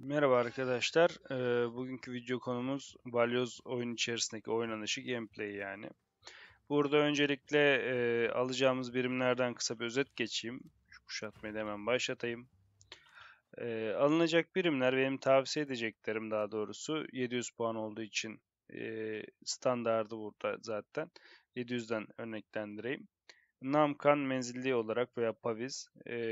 Merhaba arkadaşlar. Bugünkü video konumuz balyoz oyun içerisindeki oynanışı, gameplay yani. Burada öncelikle alacağımız birimlerden kısa bir özet geçeyim. Şu kuşatmayı da hemen başlatayım. Alınacak birimler benim tavsiye edeceklerim daha doğrusu 700 puan olduğu için standardı burada zaten 700'den örneklendireyim. Namkan menzilli olarak veya Paviz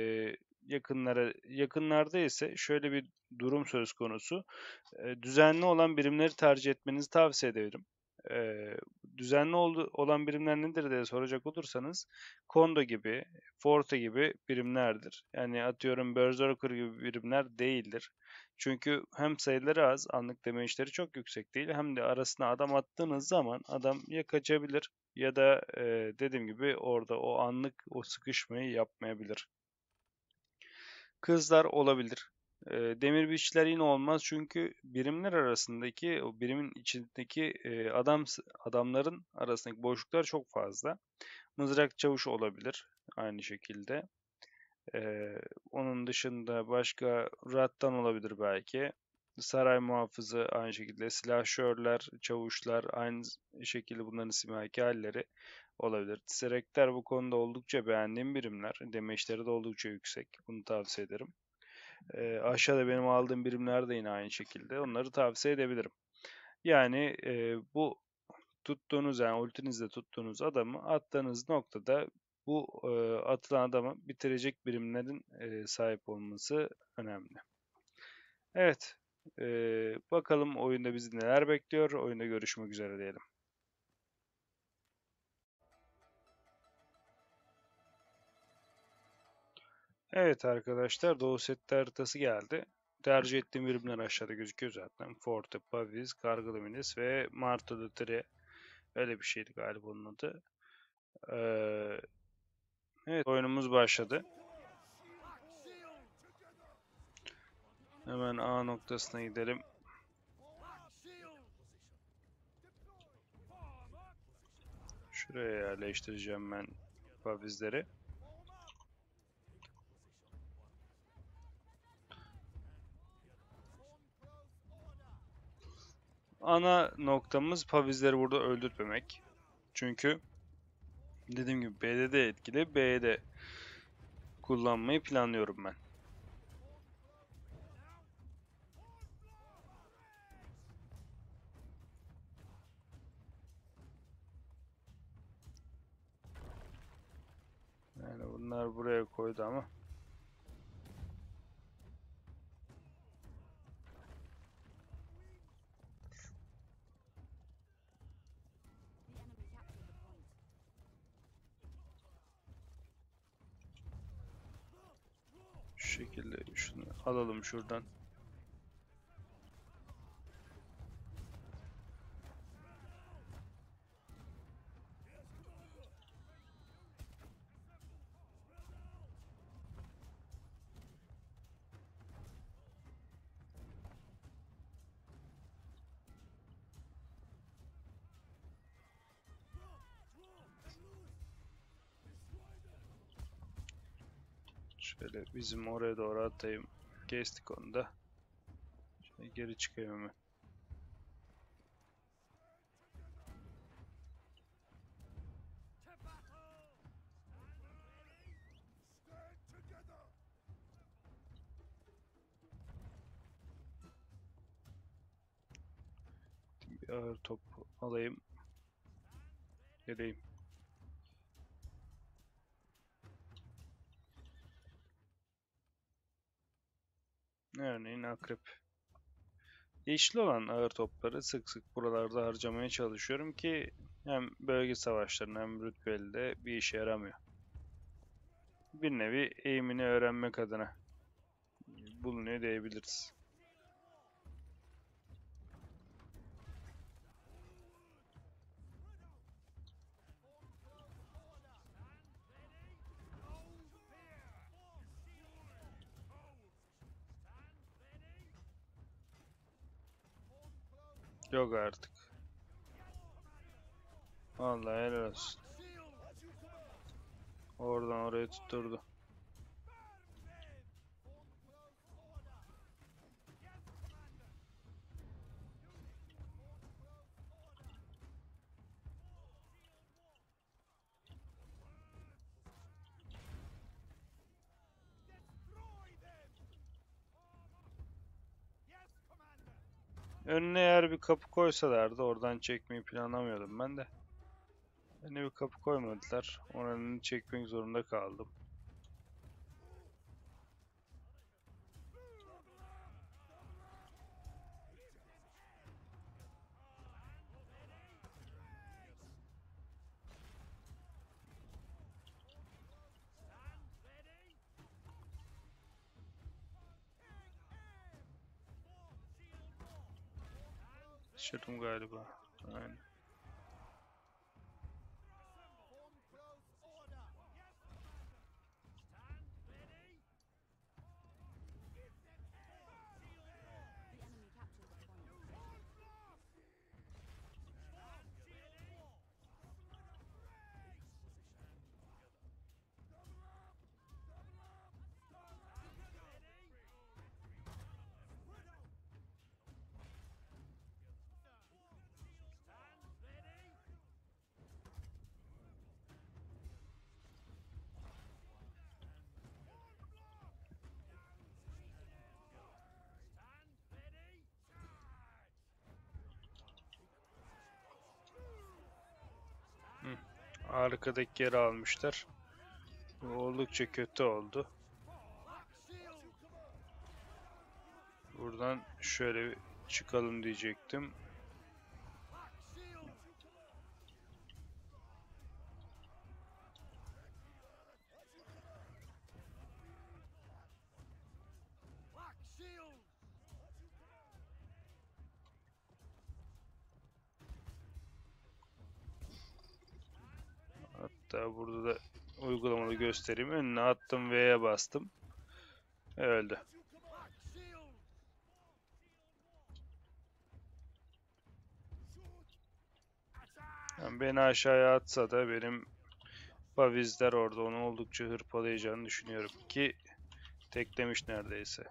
yakınlarda ise şöyle bir durum söz konusu. Düzenli olan birimleri tercih etmenizi tavsiye ederim. E, Düzenli olan birimler nedir diye soracak olursanız Kondo gibi, Forte gibi birimlerdir. Yani atıyorum Berserker gibi birimler değildir. Çünkü hem sayıları az, anlık damage'leri çok yüksek değil, hem de arasına adam attığınız zaman adam ya kaçabilir ya da dediğim gibi orada o anlık o sıkışmayı yapmayabilir. Kızlar olabilir. Demir biçler yine olmaz çünkü birimler arasındaki o birimin içindeki adamların arasındaki boşluklar çok fazla. Mızrak çavuş olabilir aynı şekilde. Onun dışında başka rattan olabilir belki. Saray muhafızı aynı şekilde. Silahşörler, çavuşlar aynı şekilde bunların simyaki halleri olabilir. Tiserekler bu konuda oldukça beğendiğim birimler. Demeçleri de oldukça yüksek. Bunu tavsiye ederim. Aşağıda benim aldığım birimler de yine aynı şekilde. Onları tavsiye edebilirim. Yani bu tuttuğunuz yani ultinizde tuttuğunuz adamı attığınız noktada bu atılan adamı bitirecek birimlerin sahip olması önemli. Evet. Bakalım oyunda bizi neler bekliyor. Oyunda görüşmek üzere diyelim. Evet arkadaşlar, Doğu Setli haritası geldi. Tercih ettiğim birimler aşağıda gözüküyor zaten. Forte, Pavis, Kargılımines ve Marto de. Öyle bir şeydi galiba onun adı. Ee, evet, oyunumuz başladı. Hemen A noktasına gidelim. Şuraya yerleştireceğim ben pavizleri. Ana noktamız pavizleri burada öldürtmemek. Çünkü dediğim gibi B'de de etkili, B'de de kullanmayı planlıyorum ben. Yani bunlar buraya koydu ama. Şu şekilde şunu alalım şuradan. Şöyle bizim oraya doğru atayım. Kestik onu da. Şöyle geri çıkayım hemen. Bir ağır top alayım. Geleyim. Örneğin akrep. Yeşil olan ağır topları sık sık buralarda harcamaya çalışıyorum ki hem bölge savaşlarında hem rütbeli de bir işe yaramıyor. Bir nevi eğimini öğrenmek adına bulunuyor diyebiliriz. Yok artık. Vallahi helal olsun. Oradan oraya tutturdu. Önüne eğer bir kapı koysalardı oradan çekmeyi planlamıyordum ben de. Önüne bir kapı koymadılar. Oranın çekmek zorunda kaldım. Şaşırdım galiba. Aynen. Hı. Arkadaki yeri almışlar. Bu oldukça kötü oldu. Buradan şöyle bir çıkalım diyecektim. Hatta burada da uygulamalı göstereyim. Önüne attım, V'ye bastım. Öldü. Yani beni aşağıya atsa da benim Pavizler orada onu oldukça hırpalayacağını düşünüyorum ki teklemiş neredeyse.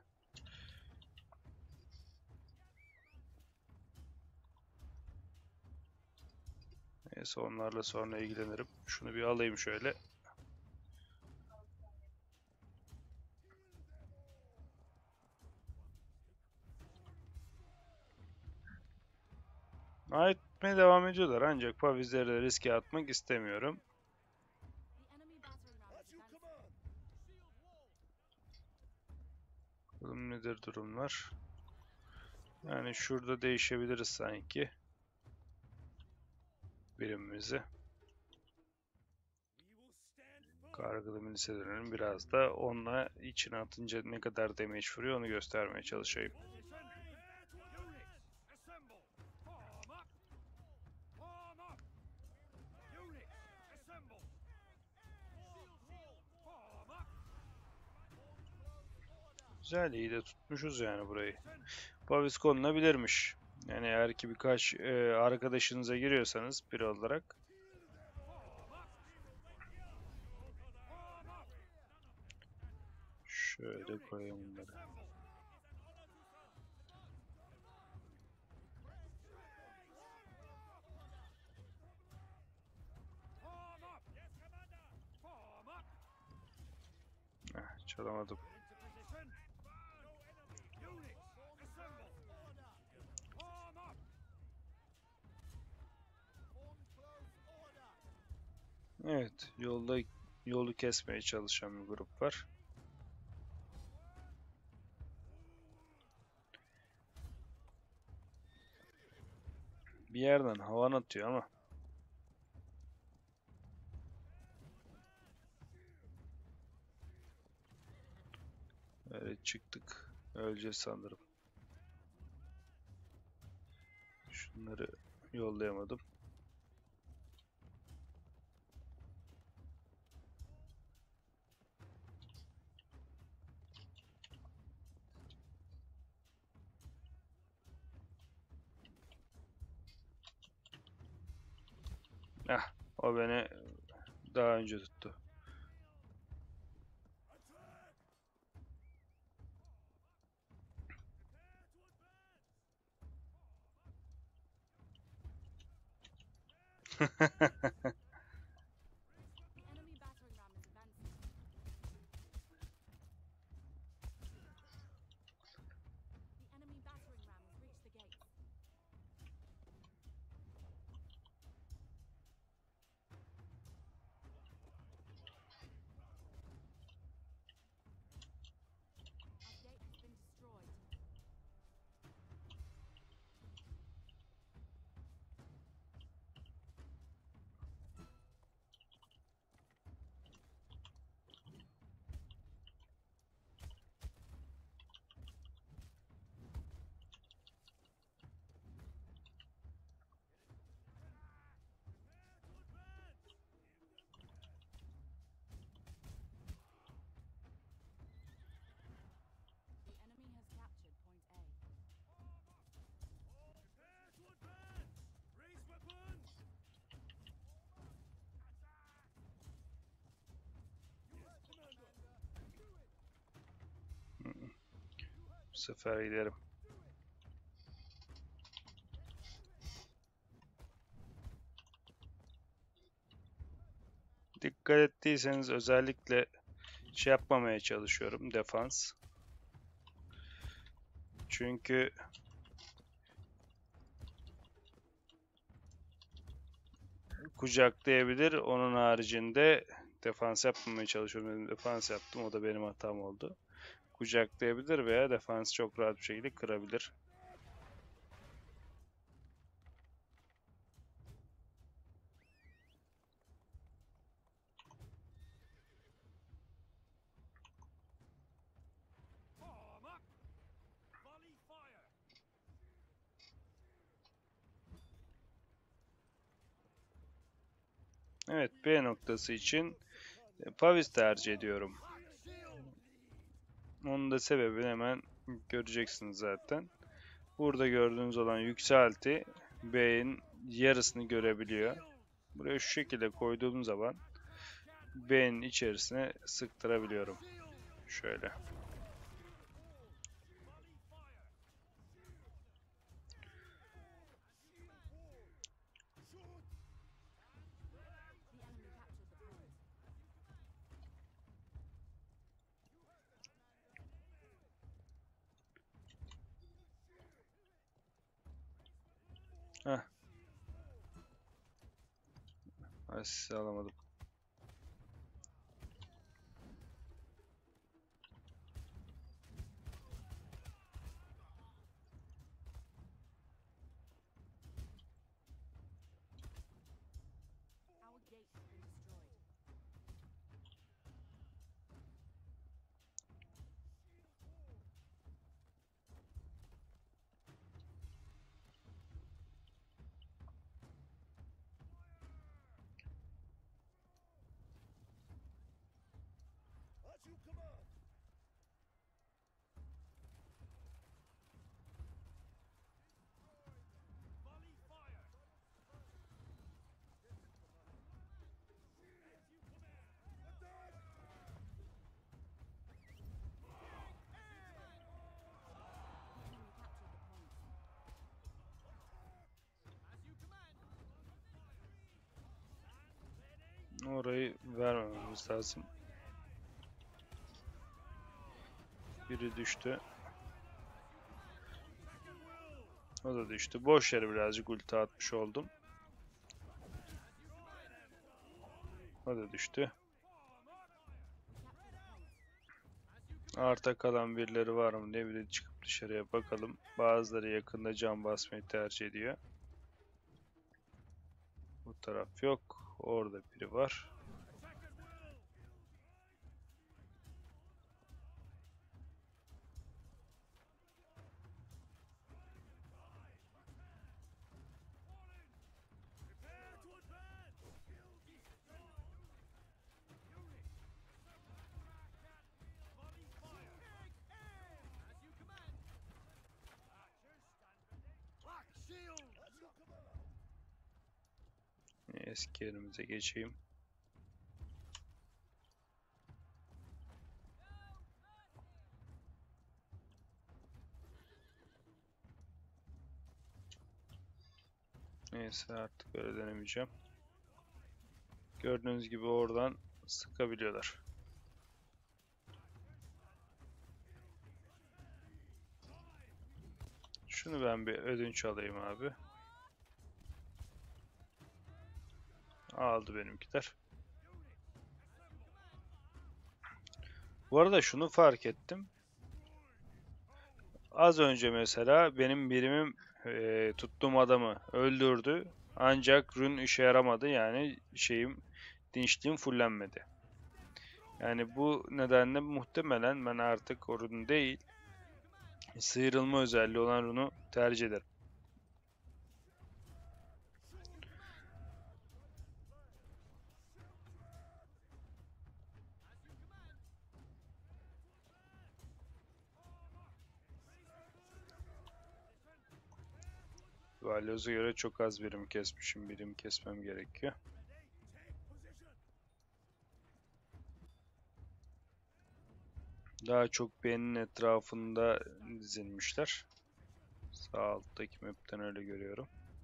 Neyse onlarla sonra ilgilenirim. Şunu bir alayım şöyle. Etmeye devam ediyorlar ancak Pavizleri de riske atmak istemiyorum. Bakalım nedir durumlar. Yani şurada değişebiliriz sanki birimimizi. Kargılı milise dönelim. Biraz da onunla içine atınca ne kadar damage vuruyor onu göstermeye çalışayım. Güzel, iyi de tutmuşuz yani burayı. Pavis konulabilirmiş. Yani eğer ki birkaç arkadaşınıza giriyorsanız bir olarak şöyle koyayım bunları. Çalamadım. Evet, yolu kesmeye çalışan bir grup var. Bir yerden havan atıyor ama. Böyle çıktık. Öleceğiz sanırım. Şunları yollayamadım. O beni daha önce tuttu. Bu sefer giderim. Dikkat ettiyseniz özellikle şey yapmamaya çalışıyorum, defans. Çünkü kucaklayabilir. Onun haricinde defans yapmamaya çalışıyorum. Defans yaptım. O da benim hatam oldu. Kucaklayabilir veya defans çok rahat bir şekilde kırabilir. Evet, B noktası için Pavis tercih ediyorum. Onun da sebebini hemen göreceksiniz zaten. Burada gördüğünüz olan yükselti B'nin yarısını görebiliyor. Buraya şu şekilde koyduğum zaman B'nin içerisine sıktırabiliyorum. Şöyle. Heh. Asist alamadım. Orayı vermememiz lazım. Biri düştü. O da düştü. Boş yere birazcık ulti atmış oldum. O da düştü. Arta kalan birileri var mı? Ne bileyim, çıkıp dışarıya bakalım. Bazıları yakında can basmayı tercih ediyor. Bu taraf yok. Orada biri var. Eski yerimize geçeyim. Neyse, artık öyle denemeyeceğim. Gördüğünüz gibi oradan sıkabiliyorlar. Şunu ben bir ödünç alayım abi. Aldı benimkiler. Bu arada şunu fark ettim. Az önce mesela benim birimim tuttuğum adamı öldürdü. Ancak rün işe yaramadı. Yani dinçliğim fullenmedi. Yani bu nedenle muhtemelen ben artık o rün değil, sıyrılma özelliği olan runu tercih ederim. Valyoz'a göre çok az birim kesmişim. Birim kesmem gerekiyor. Daha çok B'nin etrafında dizilmişler. Sağ alttaki map'ten öyle görüyorum.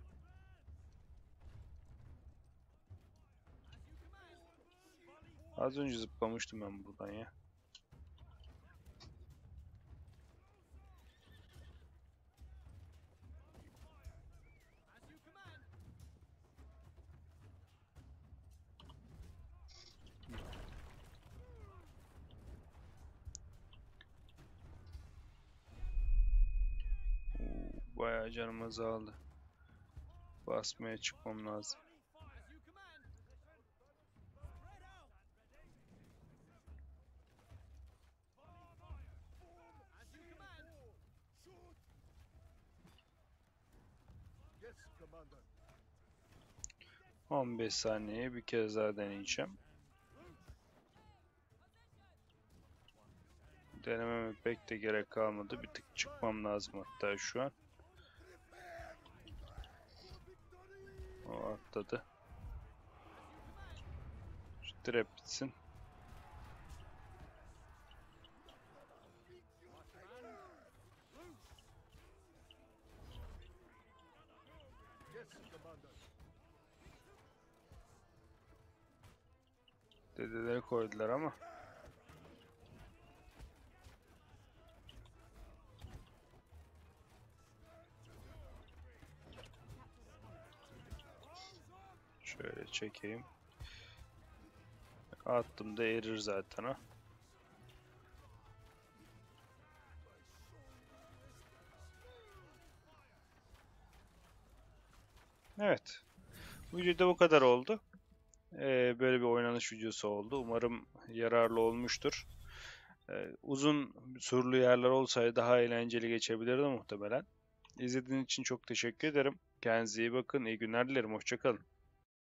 Az önce zıplamıştım ben buradan ya. Bayağı canım azaldı. Basmaya çıkmam lazım. Yes, Commander. 15 saniye bir kez daha deneyeceğim. Denememe pek de gerek kalmadı. Bir tık çıkmam lazım hatta şu an. O atladı. Şu trap bitsin. Yes, Commander. Dedeleri koydular ama. Şöyle çekeyim. Attım da erir zaten o. Evet. Bu videoda bu kadar oldu. Böyle bir oynanış videosu oldu. Umarım yararlı olmuştur. Uzun surlu yerler olsaydı daha eğlenceli geçebilirdi muhtemelen. İzlediğiniz için çok teşekkür ederim. Kendinize iyi bakın. İyi günler dilerim. Hoşça kalın.